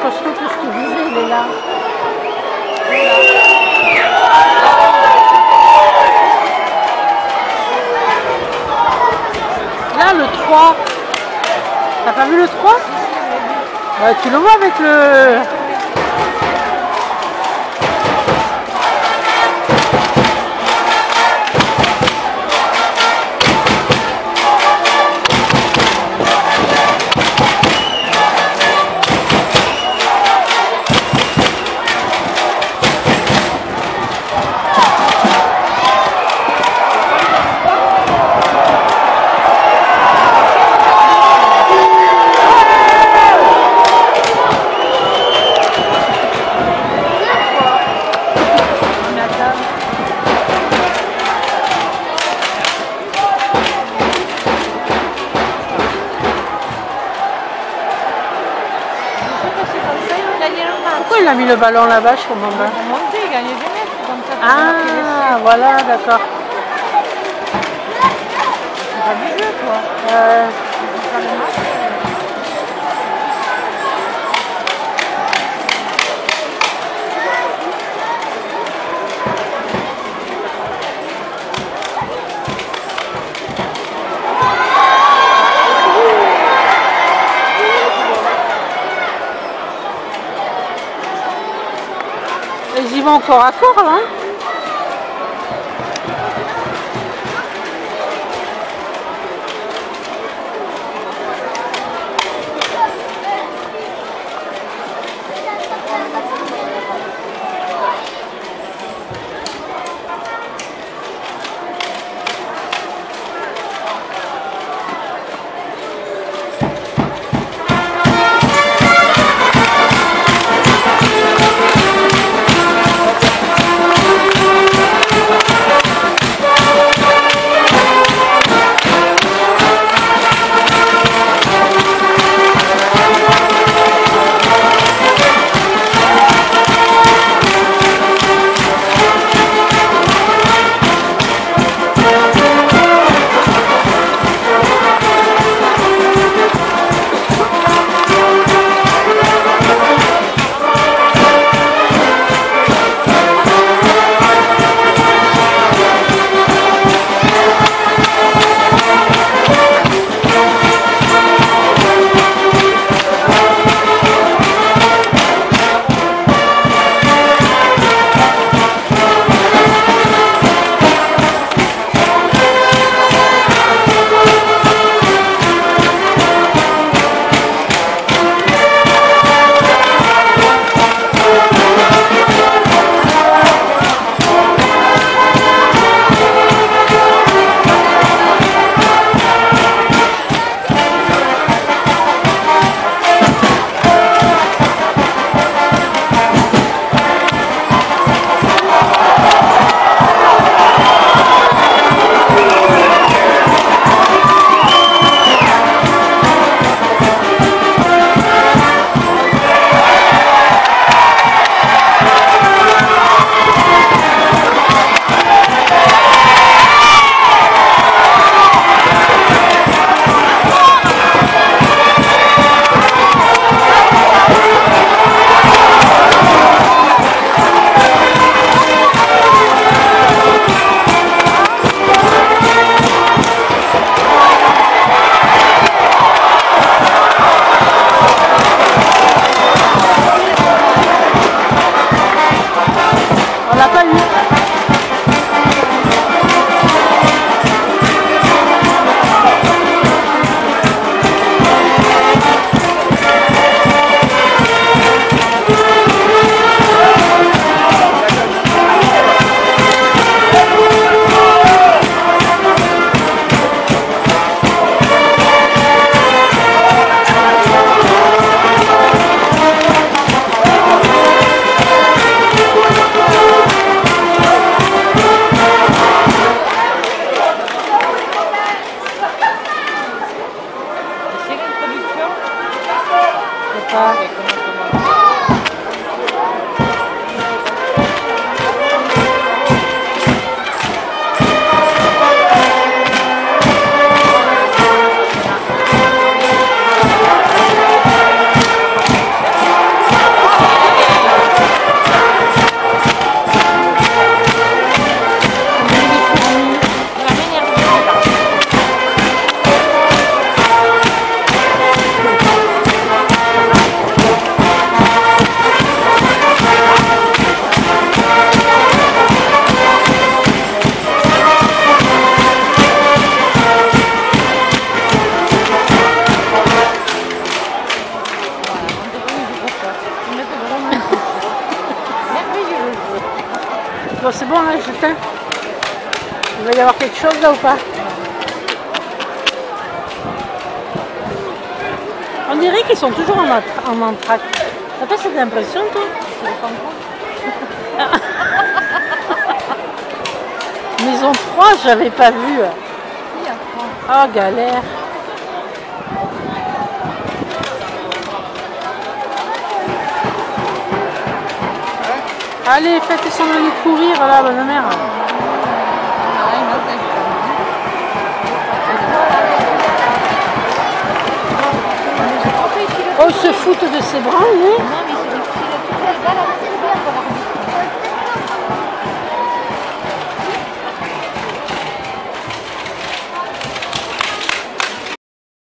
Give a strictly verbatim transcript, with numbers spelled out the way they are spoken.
costaud que je te disais, il est là. Là, le trois. T'as pas vu le trois? Bah, tu le vois avec le... Pourquoi il a mis le ballon là-bas, je comprends pas. Pour monter, gagner des mètres, comme ça. Ah, voilà, d'accord. C'est pas du jeu, quoi. Euh... Ils y vont encore à corps là. Justin? Il va y avoir quelque chose là ou pas? On dirait qu'ils sont toujours en, en entracte. T'as pas cette impression, toi? Maison trois, j'avais pas vu. Oh, galère. Allez, faites semblant de courir là, bonne mère. Oh, ils se foutent de ses bras, oui.